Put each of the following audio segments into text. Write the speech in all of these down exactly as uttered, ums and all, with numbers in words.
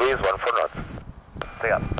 degrees, one four knots. Obrigado.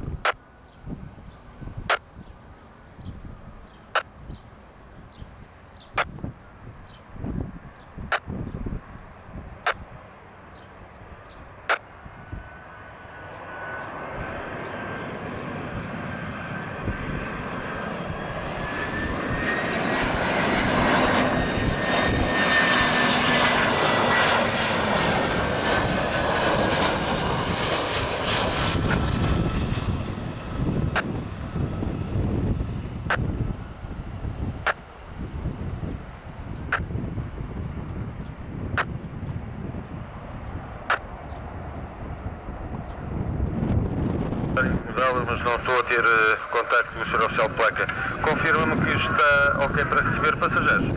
Mas não estou a ter uh, contacto com o senhor oficial de placa. Confirma-me que está ok para receber passageiros.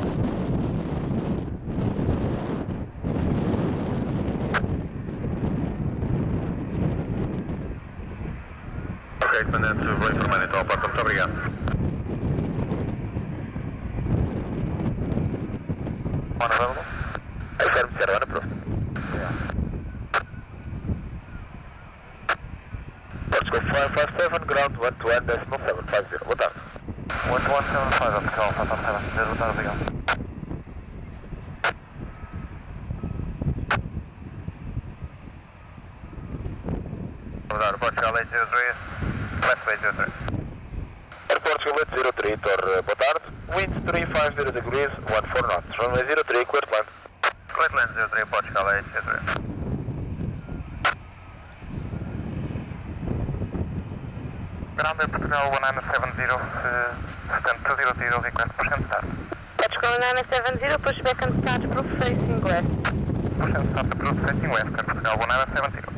Ok, comandante, vou informar então a porta. Muito obrigado. One available? Affirm, zero, one approved. Portugal five five seven, ground one two one decimal seven five zero. Boa tarde. one two one seven five, Portugal five five seven. Boa tarde, obrigado. Boa tarde, Portugal eight zero three, left eight zero three. Portugal eight zero three, Tor, boa tarde. Wind three five zero degrees, one four knots. Runway zero three, clear to land. Clear to land zero three, Portugal eight zero three. Ground Air Portugal one nine seven zero, uh, stand two zero zero, request push and start. Portugal one nine seven zero, push back and start, proof facing west. Push and start, approved facing west, Air Portugal one nine seven zero.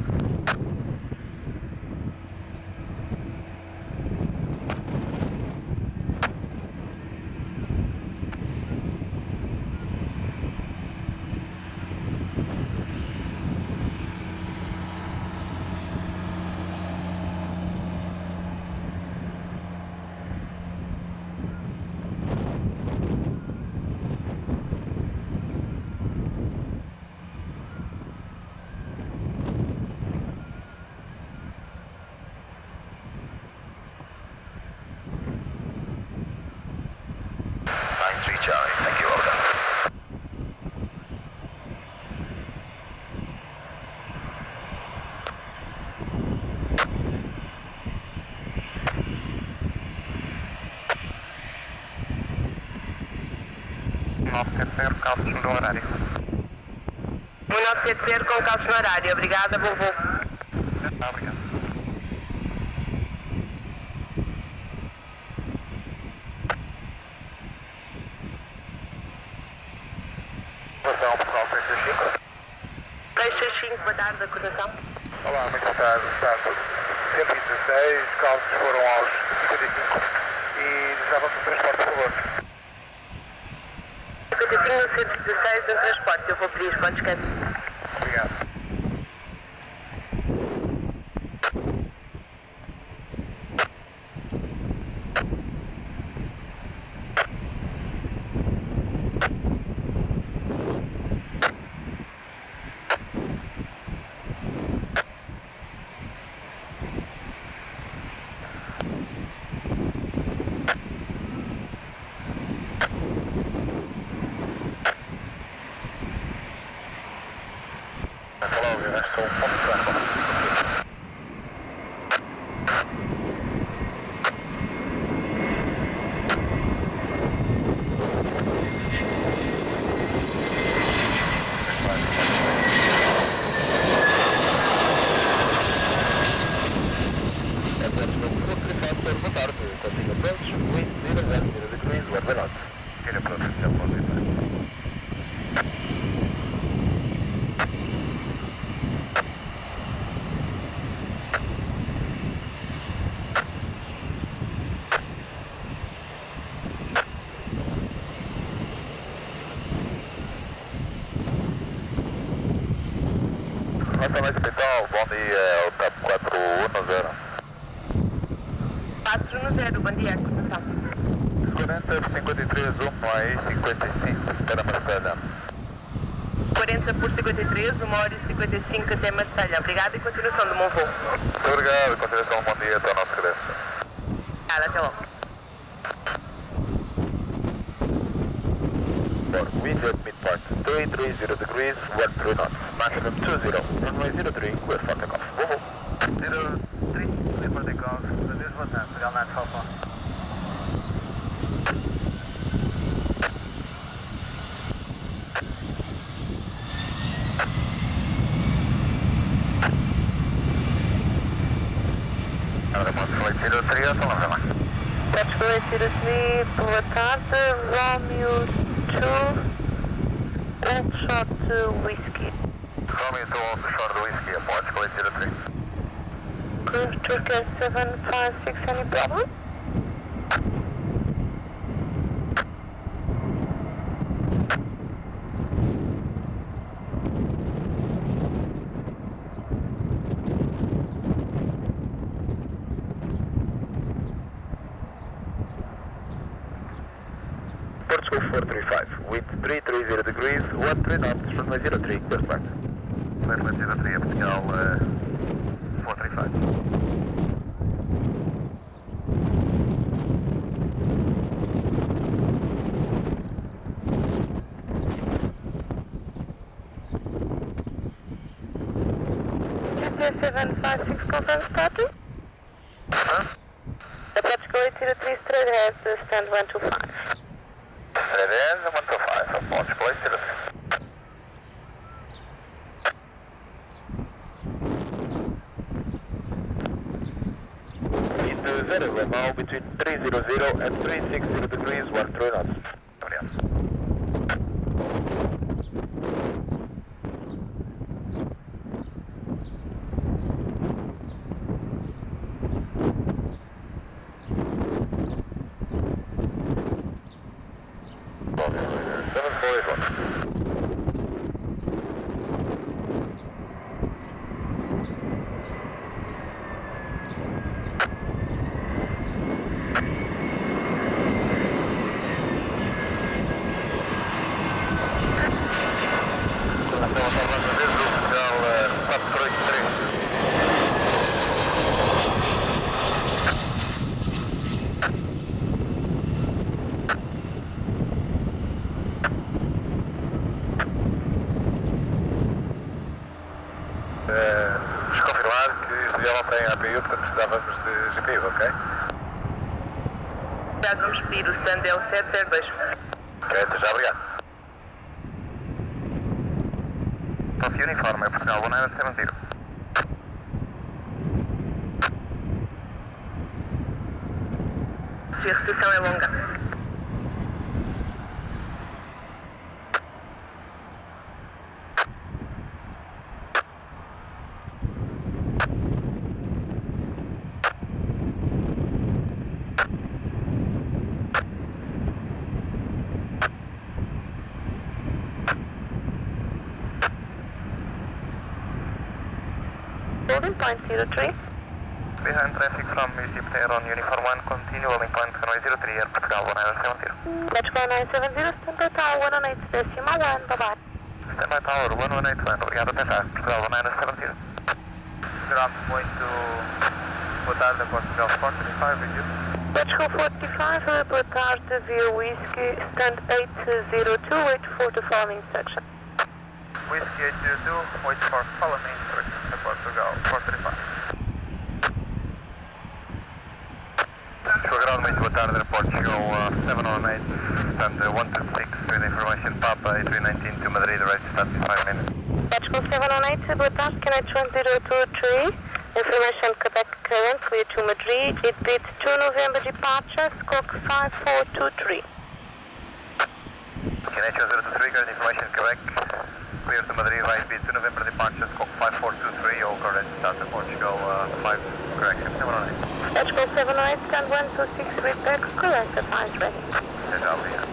nine three Charlie, thank you, well done. nove sete zero, calços no horário. um nove sete zero com calços no horário, obrigada, voo voo. Ah, obrigado. Portugal, Portugal seis seis cinco. seis seis cinco, boa tarde, acordação. Olá, muito boa tarde, está cento e dezesseis, calços foram aos cinquenta e cinco e desejavam-se o transporte, por favor. cinquenta e cinco, cento e dezesseis, em transporte, eu vou pedir os pontos que Obrigado. Hello, you're next to one. Boa tarde, continua prontos, wind zero one zero degrees, one by knot. Tira para o seu ponto. Nota mais hospital, bom dia, é o TAP quatro um zero. quatro um zero, bom dia, acordação. quarenta, cinquenta e três, um, aí cinquenta e cinco, espera marcada. quarenta por cinquenta e três, uma hora e cinquenta e cinco até Marselha. Obrigada e continuação do meu voo. Muito obrigado, continuação, bom dia, até ao nosso regresso. Obrigada, até logo. For wind at midpoint, three three zero degrees, one three knots, maximum two zero, runway zero three, clear for takeoff. Voo. zero three, clear for takeoff. This was that, Real nine Alpha. zero three, eu estou lá, Patch zero three, boa tarde, Romeo two, Old Shot Whiskey. Romeo two, Old Shot Whiskey, approach zero three. Cruise Turkey seven five six, any problem? Portugal four three five, with three three zero degrees, one three knots, runway zero three, clear flight. Runway zero three, Portugal uh, four three five. seven five six, confirm starting. Huh? Approach Kuwait zero three, straight ahead, uh, stand one two five. Straight in, one two five, approach place zero three. It's very well now between three zero zero and three six zero degrees, one three knots. seven four eight one. Estamos hablando desde o Portugal quatro oito três. Vamos confirmar que este avião não tem A P U, portanto precisávamos de G P U, ok? Vamos pedir o stand é o sete zero dois. Ok, até já, obrigado. Top Uniforme, Portugal one nine seven zero. Se a recepção é longa. Holding point zero three. Behind traffic from Egypt Air on Uniform one, continual in point runway zero three, Air Portugal one nine seven zero. Portugal nine seven zero, standby tower one oh eight decimal one, bye bye. Standby tower one one eight one, obrigado, até já. Portugal one nine seven zero. Ground point to boa tarde, Portugal four three five, Egypt. Portugal forty five, boa tarde, via Whiskey, stand eight zero two, wait for the following instruction. Whiskey eight zero two, wait for following instructions, Portugal four three five. Ground muito boa tarde, Portugal uh, seven oh eight, stand uh, one two six, with information Papa three nineteen to Madrid, right start in five minutes. Portugal seven oh eight, boa tarde, K N H one zero two three, information Quebec current, clear to Madrid, it beats two November departure, squawk five four two three. K N H one zero two three, current information Quebec, clear to Madrid, right beat two November departure, squawk five four two three, all correct, start to Portugal uh, five, correction, seven oh eight. Portugal seven oh eight, stand one two six, repeat, correct, advice ready. Até já, obrigado.